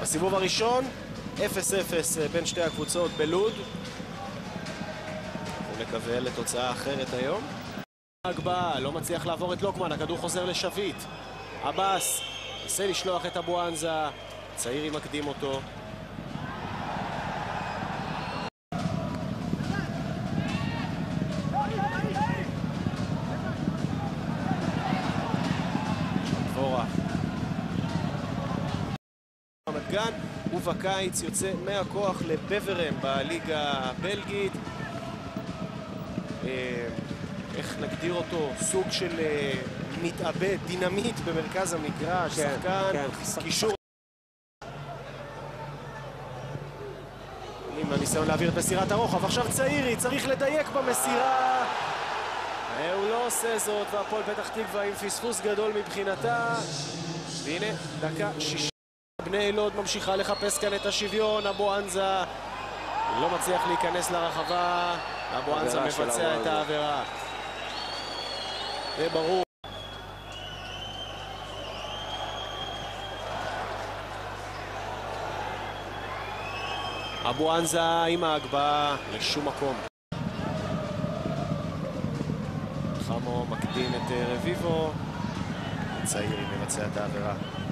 בסיבוב הראשון 0-0 בין שתי הקבוצות בלוד. נקווה לתוצאה אחרת היום. הגבהה לא מצליח לעבור את לוקמן, הכדור חוזר לשביט. אבאס נסה לשלוח את אבואנזה, צעירי מקדים אותו. דבורה רמת גן, ובקיץ יוצא מהכוח לבברן בליגה הבלגית. איך נגדיר אותו? סוג של מתאבד, דינמיט במרכז המגרש, שחקן, קישור. עם הניסיון להעביר את מסירת הרוחב, עכשיו צעירי, צריך לדייק במסירה. הוא לא עושה זאת, והפועל פתח תקווה עם פספוס גדול מבחינתה. והנה, דקה 60. בני לוד ממשיכה לחפש כאן את השוויון, אבואנזה לא מצליח להיכנס לרחבה. אבואנזה מבצע את העבירה. זה ברור. אבואנזה עם ההגבהה לשום מקום. חמו מקדים את רביבו. צעירי מבצע את העבירה.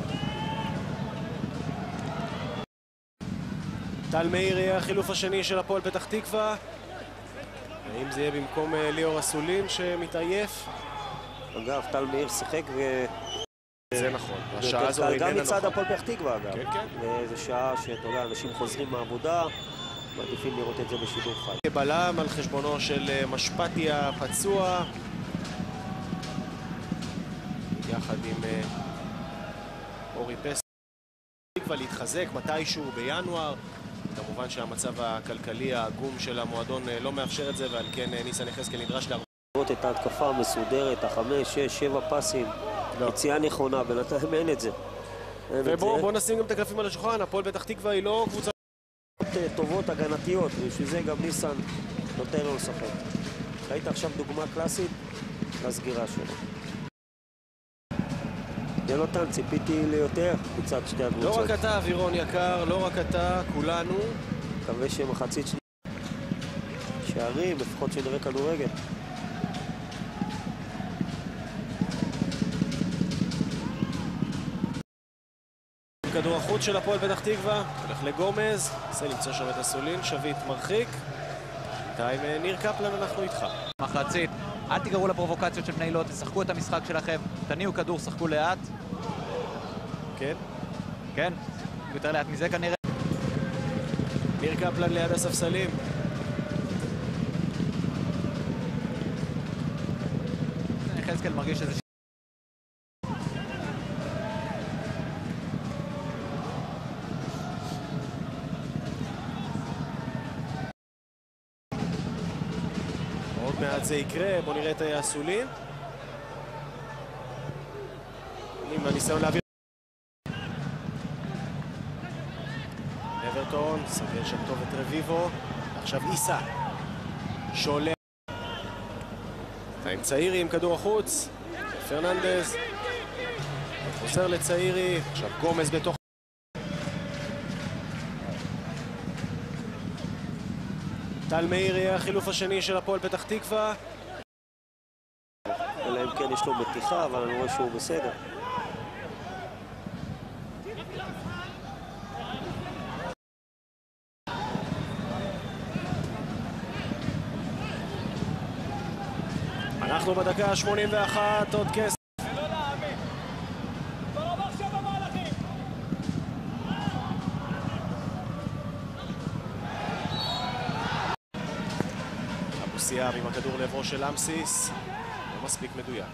טל מאיר יהיה החילוף השני של הפועל פתח תקווה. האם זה יהיה במקום ליאור אסולין שמתעייף? אגב, טל מאיר שיחק זה נכון. השעה הזו איננה גם מצד נוחה. הפועל פתח תקווה, אגב. כן, כן. וזו שעה שאתה יודע, אנשים חוזרים מהעבודה, מעדיפים לראות את זה בשידור חי. בלם על חשבונו של משפטיה פצוע. יחד עם אורי פס. תקווה להתחזק מתישהו בינואר. כמובן שהמצב הכלכלי העגום של המועדון לא מאפשר את זה, ועל כן ניסן יחזקאל נדרש לראות את ההתקפה המסודרת, 5, 6, 7 פסים, יציאה נכונה, בינתיים אין את זה. ובואו נשים גם את הקלפים על השולחן, הפועל פתח תקווה היא לא קבוצה טובות הגנתיות, ובשביל זה גם ניסן נותן לו לשחק. ראית עכשיו דוגמה קלאסית לסגירה שלו. יונתן, ציפיתי ליותר מצד שתי הקבוצות. לא רק אתה, אווירון יקר, לא רק אתה, כולנו. מקווה שמחצית שני שערים, לפחות שנראה כדורגל. כדור החוץ של הפועל פתח תקווה, הולך לגומז, נסה למצוא שם את אסולין, שביט מרחיק. בינתיים ניר קפלן, אנחנו איתך. מחצית, אל תיגרו לפרובוקציות של בני לוד, תשחקו את המשחק שלכם, תניעו כדור, שחקו לאט. כן? כן, יותר לאט מזה כנראה. ניר קפלן ליד הספסלים. יחזקאל מרגיש שזה עוד מעט זה יקרה, בוא נראה את אסולין. עם הניסיון להעביר. אברטון, סגר שם טוב את רביבו. עכשיו איסה. שולה. עם צעירי עם כדור החוץ. פרננדז. חוזר לצעירי. עכשיו גומז בתוך. טל מאיר יהיה החילוף השני של הפועל פתח תקווה. אלא אם כן יש לו מתיחה, אבל אני רואה שהוא בסדר. אנחנו בדקה ה-81, עוד כסף. אבו סיאב עם הכדור לעברו של אמסיס, לא מספיק מדויק.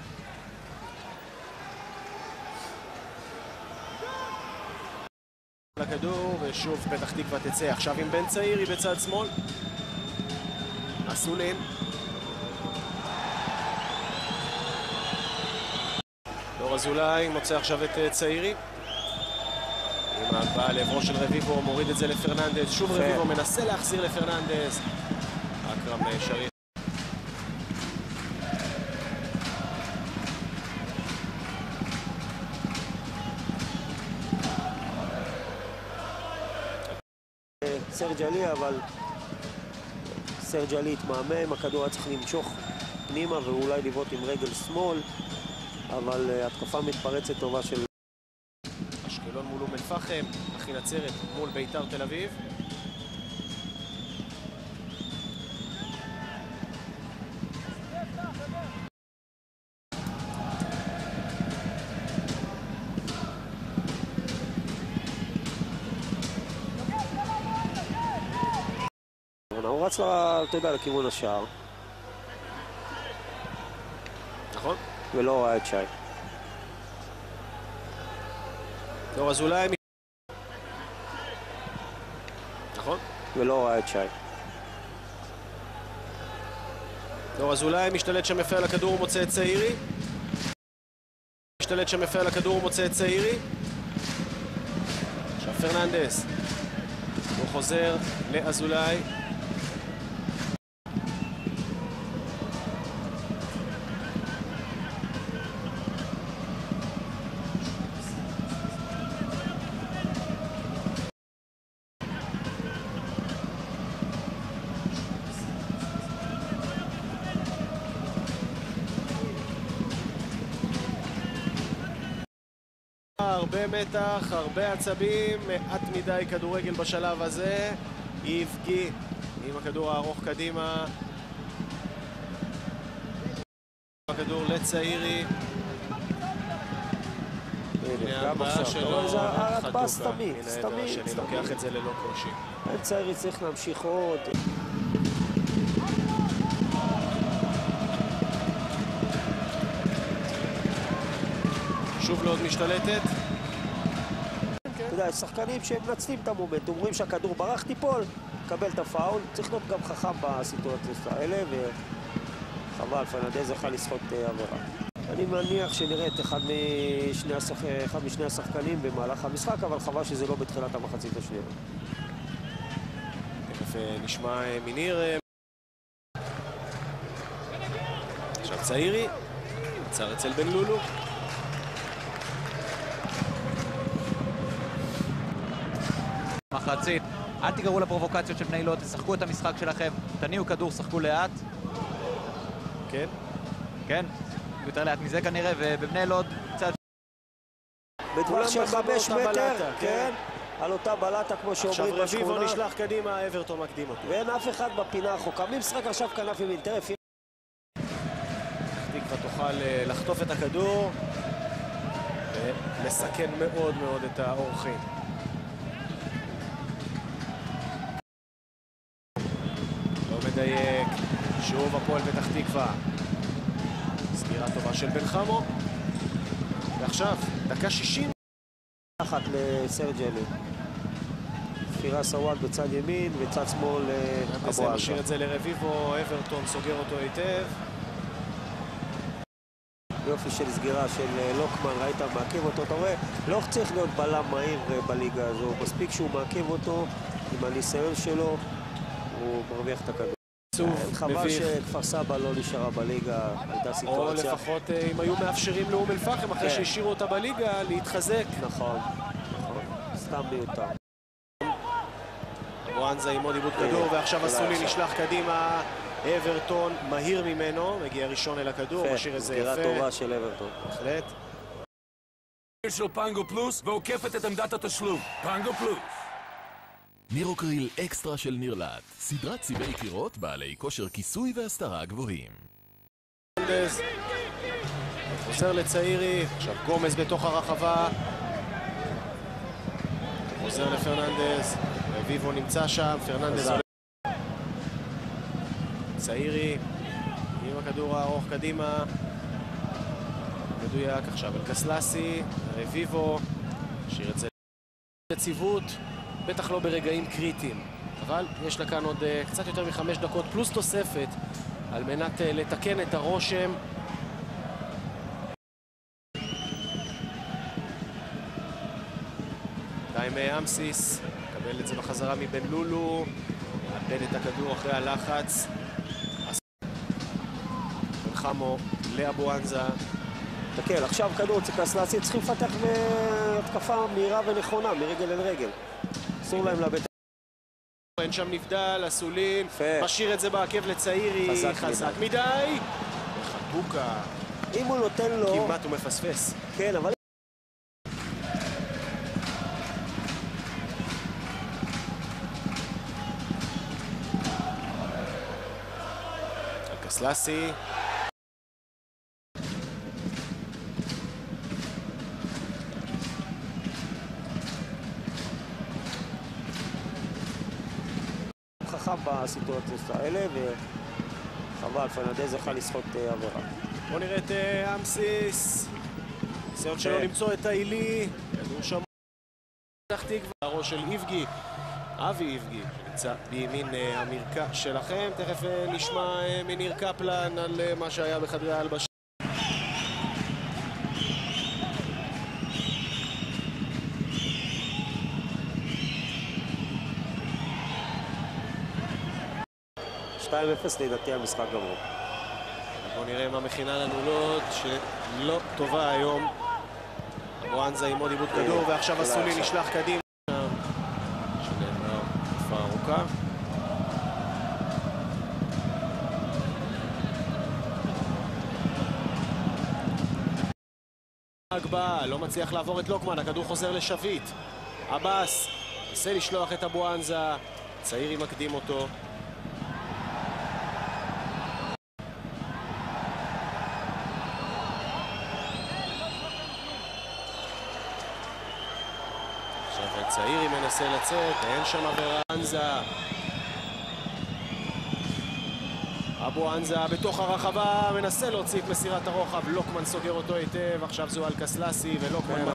לכדור, ושוב פתח תקווה תצא עכשיו עם בן צעירי בצד שמאל. אסולין. דור אזולאי מוצא עכשיו את צעירי. עם ההגבהה לעברו של רביבו, מוריד את זה לפרננדז. שוב רביבו מנסה להחזיר לפרננדז. אקרם שריף. סרג'לי, אבל סרג'לי התמהמם, הכדור היה צריך למשוך פנימה ואולי לבעוט עם רגל שמאל, אבל התקפה מתפרצת טובה של... אשקלון מול אום אל-פחם, אחי נצרת מול בית"ר תל אביב. הוא רץ לה, אתה יודע, לכיוון השער. נכון. ולא ראה את שי. דור אזולאי. נכון. ולא ראה את שי. דור אזולאי משתלט שם יפה על הכדור ומוצא את צעירי. משתלט שם יפה על הכדור ומוצא את צעירי. עכשיו פרננדס. הוא חוזר לאזולאי. הרבה מתח, הרבה עצבים, מעט מדי כדורגל בשלב הזה. יבגי עם הכדור הארוך קדימה. הכדור לצעירי. גם עכשיו, זה הרדב"ס סתמי, שאני לוקח את זה ללא קושי. צעירי צריך להמשיך עוד. שוב לעוד משתלטת. אתה יודע, יש שחקנים שהם מנצלים את המומנט, אומרים שהכדור ברח תיפול, קבל את הפאול, צריך להיות גם חכם בסיטואציות האלה, וחבל, פרננדז יכל לסחוט עבירה. אני מניח שנראה את אחד משני השחקנים במהלך המשחק, אבל חבל שזה לא בתחילת המחצית השנייה. תכף נשמע מניר. עכשיו צעירי, נצר אצל בן לולו. מחצית, אל תיגרו לפרובוקציות של בני לוד, תשחקו את המשחק שלכם, תניעו כדור, שחקו לאט. כן. כן, יותר לאט מזה כנראה, ובבני לוד קצת... בטווח של 5 מטר, כן, על אותה בלטה כמו שאומרים בשכונה. עכשיו רביבו נשלח קדימה, אברטון מקדים אותו. ואין אף אחד בפינה הרחוקה. מי משחק עכשיו כנף ימין? תראה, תקווה תוכל לחטוף את הכדור ולסכן מאוד מאוד את האורחים. לא מדייק, שוב הפועל פתח תקווה. סגירה טובה של בן חמו. ועכשיו, דקה 60. אחת לסרג'לי. פירס אוואד בצד ימין וצד שמאל אבו עזה. משאיר את זה לרביבו, אברטון סוגר אותו היטב. יופי של סגירה של לוקמן, ראית מעכב אותו, אתה רואה, לא צריך להיות בלם מהיר בליגה הזו, מספיק שהוא מעכב אותו עם הניסיון שלו, הוא מרוויח את הכדור. חבל שכפר סבא לא נשארה בליגה, הייתה סיטואציה. או לפחות אם היו מאפשרים לאום אל-פחם אחרי שהשאירו אותה בליגה להתחזק. נכון, סתם מיותר. בואנזה עם עוד עיבוד כדור, ועכשיו אסולי נשלח קדימה. אברטון מהיר ממנו, מגיע ראשון אל הכדור, משאיר את זה יפה. סגירה טובה של אברטון. בהחלט. של פנגו פלוס ועוקפת את עמדת התשלום. פנגו פלוס. נירוקריל אקסטרה של נירלט, סדרת צבעי קירות בעלי כושר כיסוי והסתרה גבוהים. חוזר לצעירי, עכשיו גומז בתוך הרחבה. חוזר לפרננדס, רביבו נמצא שם, פרננדס עולה. צעירי, עם הכדור הארוך קדימה. מדויק עכשיו אל קסלסי, רביבו, שיר את זה לציבות, בטח לא ברגעים קריטיים. אבל יש לה כאן עוד קצת יותר מ5 דקות פלוס תוספת על מנת לתקן את הרושם. דיים אמסיס, קבל את זה בחזרה מבן לולו, מאבד את הכדור אחרי הלחץ. בן חמו לאבו ענזה. תקל, עכשיו כדור קסלסי, צריכים לפתח התקפה מהירה ונכונה, מרגל אל רגל. אסור להם לאבד. אין שם נבדל, אסולין, יפה. משאיר את זה בעקב לצעירי, חזק מדי. וחתוקה, אם הוא נותן לו... כמעט הוא מפספס. כן, אבל... אלקסלסי. חכם בסיטואציות האלה, וחבל, פרננדז יכל לסחוט עבירה. בואו נראה את אמסיס. ניסיון שלו למצוא את העילי. כדור שם. פתח תקווה, הראש של איבגי. אבי איבגי, שנמצא בימין המרקע שלכם. תכף נשמע מניר קפלן על מה שהיה בחדרי ההלבשה. לדעתי המשחק גמור. בואו נראה מה מכינה לנו לוד, שלא טובה היום. בואנזה עם עוד עיבוד כדור, ועכשיו אסולי נשלח קדימה. שנאמר תקופה ארוכה. הגבהה, לא מצליח לעבור את לוקמן, הכדור חוזר לשביט. אבאס, ניסה לשלוח את הבואנזה, צעירי מקדים אותו. צעירי מנסה לצאת, אין שם אברנזה. אבואנזה בתוך הרחבה, מנסה להוציא את מסירת הרוחב, לוקמן סוגר אותו היטב, עכשיו זו אלקסלסי ולוקמן...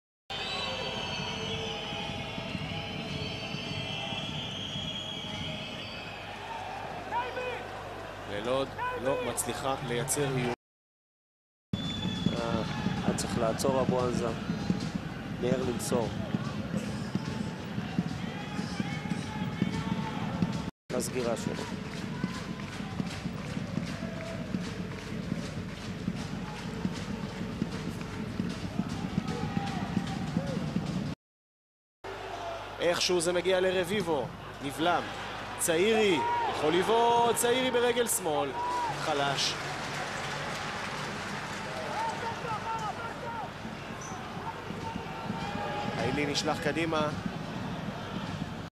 ללוד לא מצליחה לייצר איום. היה צריך לעצור אבואנזה, מהר למסור. הסגירה שלו. איכשהו זה מגיע לרביבו, נבלם. צעירי, יכול לבעוט, צעירי ברגל שמאל, חלש. העילי נשלח קדימה.